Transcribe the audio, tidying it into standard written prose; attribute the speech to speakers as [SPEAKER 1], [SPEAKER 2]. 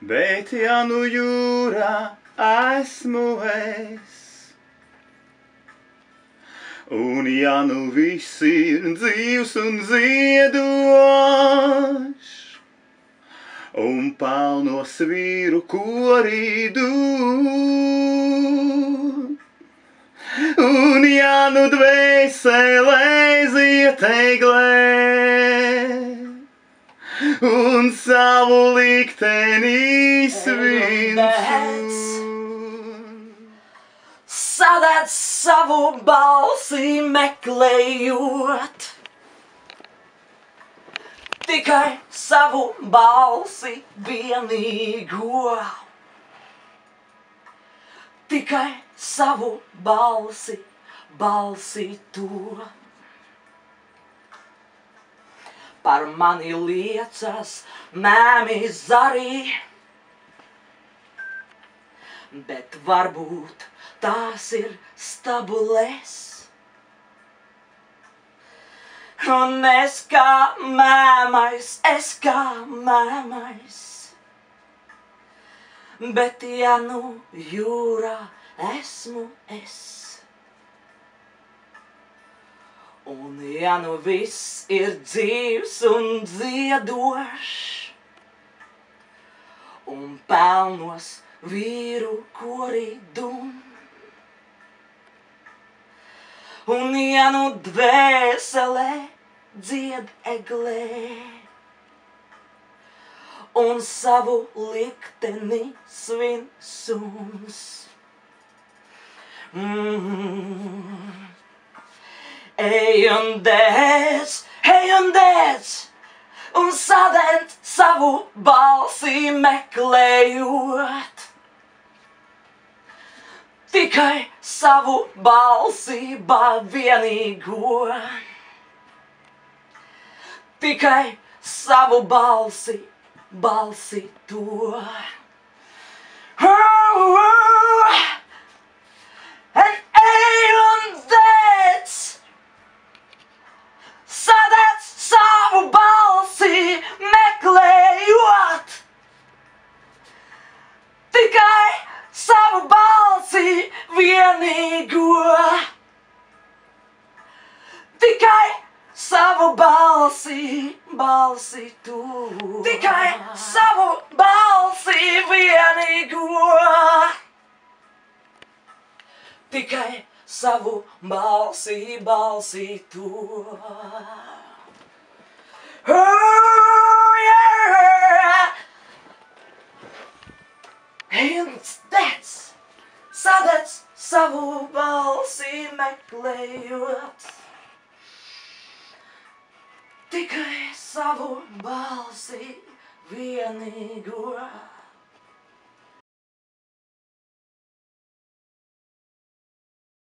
[SPEAKER 1] Bet ja nu jūrā esmu es, un ja nu viss ir dzīvs un ziedošs, un pelnos vīru korīdu, un ja nu dvēselē zieteglē, un savu likteni svincu.
[SPEAKER 2] Sadedz savu balsi meklējot, tikai savu balsi vienīgo, tikai savu balsi to. Par mani liecas mēmi zarī, bet varbūt tās ir stabules. Un es kā mēmais, bet ja nu jūrā esmu es. Un ja nu viss ir dzīvs un dziedošs, un pelnos vīru koridum, un ja nu dvēselē dzied eglē, un savu likteni svin suns. Ej un dēc, un sadedz savu balsi meklējot, tikai savu balsībā vienīgo, tikai savu balsi to. Sadedz savu balsi meklējot, tikai savu balsi vienīgo, tikai savu balsi to. Tikai savu balsi vienīgo, tikai savu balsi to. Oh, yeah! And that's sadedz savu balsi meklējot, tikai savu balsi vienīgo.